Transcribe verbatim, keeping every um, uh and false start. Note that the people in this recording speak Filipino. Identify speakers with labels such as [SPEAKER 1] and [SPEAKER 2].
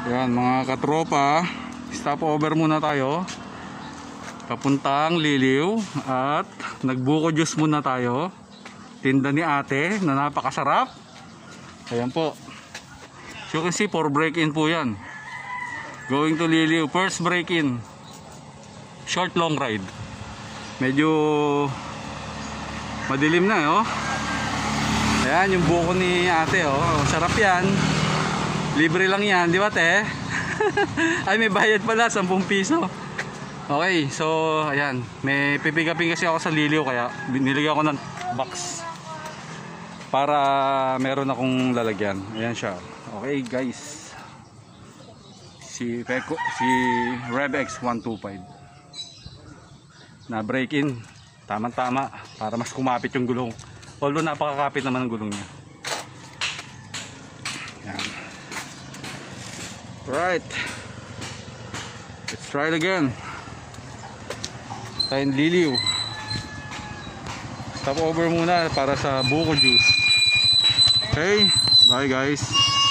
[SPEAKER 1] Ayan mga katropa, stop over muna tayo papuntang Liliw at nagbuko juice muna tayo, tinda ni ate na napakasarap. Ayan po, so you can see for break in po yan, going to Liliw, first break in, short long ride. Medyo madilim na eh, oh. Ayan yung buko ni ate, oh. Sarap yan, libre lang yan, di ba te? Ay may bayad pala, sampung piso. Okay, so ayan, may pipigapin kasi ako sa Liliw, kaya binilagyan ko ng box para meron akong lalagyan. Ayan siya. Okay guys, si Peko, si RevX one two five na break in, tamang tama para mas kumapit yung gulong, although napakakapit naman ang gulong niya. Ayan. Right, let's try it again. Tayo Liliw, stop over muna para sa buko juice. Okay, bye guys.